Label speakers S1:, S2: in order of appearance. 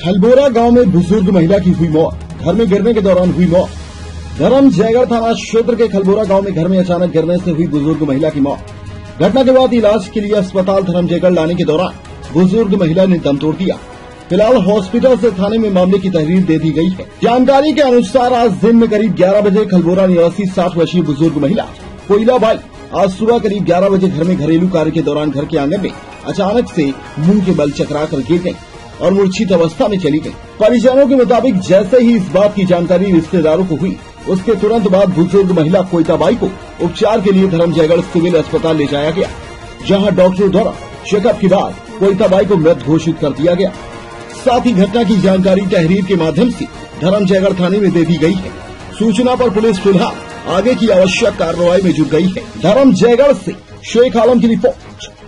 S1: खलबोरा गांव में बुजुर्ग महिला की हुई मौत। घर में गिरने के दौरान हुई मौत। धर्म जयगढ़ थाना क्षेत्र के खलबोरा गांव में घर में अचानक गिरने से हुई बुजुर्ग महिला की मौत। घटना के बाद इलाज के लिए अस्पताल धर्म जयगढ़ लाने के दौरान बुजुर्ग महिला ने दम तोड़ दिया। फिलहाल हॉस्पिटल से थाने में मामले की तहरीर दे दी गई है। जानकारी के अनुसार आज दिन में करीब 11 बजे खलबोरा निवासी 60 वर्षीय बुजुर्ग महिला कोयला बाई आज सुबह करीब 11 बजे घर में घरेलू कार्य के दौरान घर के आंगन में अचानक से मुंह के बल चकरा कर गिर गयी और मूर्छित अवस्था में चली गयी। परिजनों के मुताबिक जैसे ही इस बात की जानकारी रिश्तेदारों को हुई, उसके तुरंत बाद बुजुर्ग महिला कोयताबाई को उपचार के लिए धर्म जयगढ़ सिविल अस्पताल ले जाया गया, जहां डॉक्टरों द्वारा चेकअप के बाद कोयताबाई को मृत घोषित कर दिया गया। साथ ही घटना की जानकारी तहरीर के माध्यम से धर्म जयगढ़ थाने में दे दी गई है। सूचना पर पुलिस फिलहाल आगे की आवश्यक कार्रवाई में जुट गई है। धर्म जयगढ़ से शेख आलम की रिपोर्ट।